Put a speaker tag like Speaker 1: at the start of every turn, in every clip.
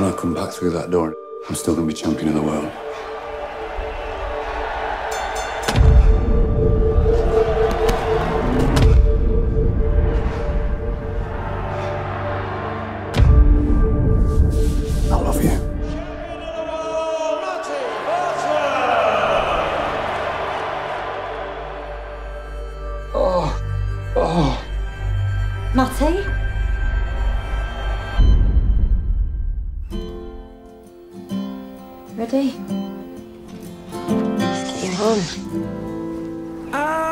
Speaker 1: When I come back through that door, I'm still going to be champion of the world. I love you. Oh.
Speaker 2: Matty? Ready? Let's get you home.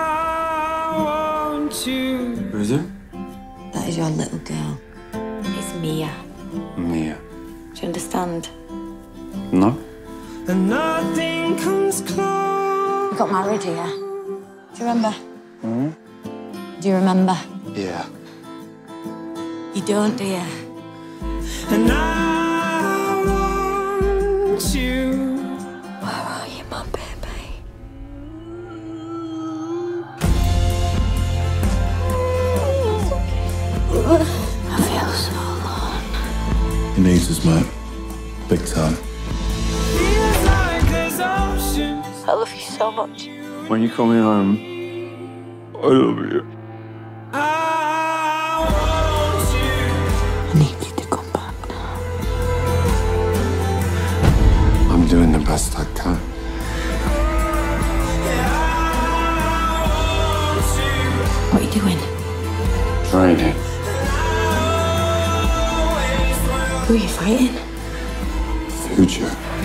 Speaker 3: I want you.
Speaker 1: Who is it?
Speaker 2: That is your little girl. It's Mia.
Speaker 1: Mia.
Speaker 2: Do you understand?
Speaker 1: No?
Speaker 3: And nothing comes close.
Speaker 2: We got married here. Do you remember? Do you remember?
Speaker 1: Yeah.
Speaker 2: You don't, do you?
Speaker 3: And I want you.
Speaker 2: Where are you, my baby? I feel so alone.
Speaker 1: He needs us, mate. Big time.
Speaker 3: Feels like there's oceans.
Speaker 2: I love you so much.
Speaker 1: When you're coming home, I love you.
Speaker 3: I want you.
Speaker 2: I need you to come back now.
Speaker 1: I'm doing the best I can.
Speaker 2: What are you doing?
Speaker 1: Training.
Speaker 2: Who are you fighting?
Speaker 1: Future.